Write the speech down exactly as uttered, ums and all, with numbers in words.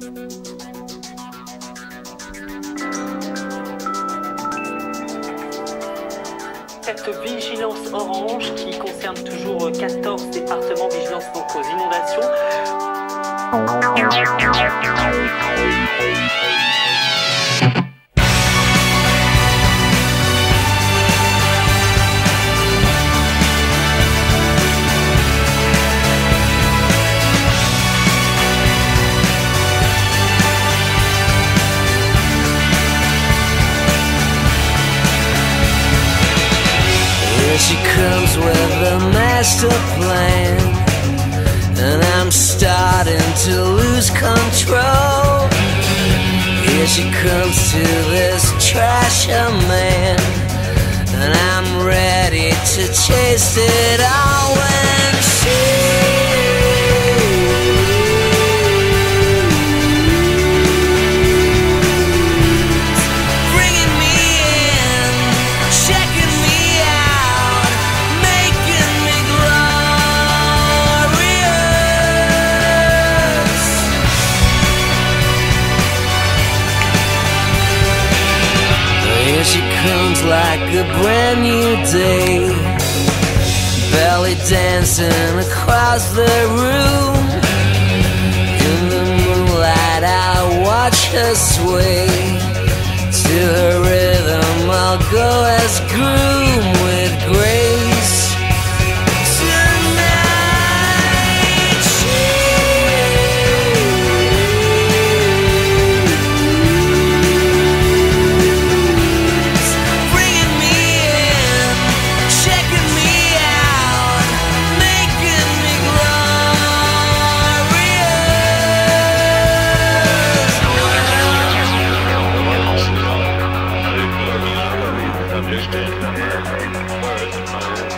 Cette vigilance orange qui concerne toujours quatorze départements, vigilance donc aux inondations. Here she comes with a master plan, and I'm starting to lose control. Here she comes to this trasher man, and I'm ready to chase it all when she She comes like a brand new day, belly dancing across the room. In the moonlight I watch her sway, to her rhythm I'll go as groom with grace. Understand the word, word,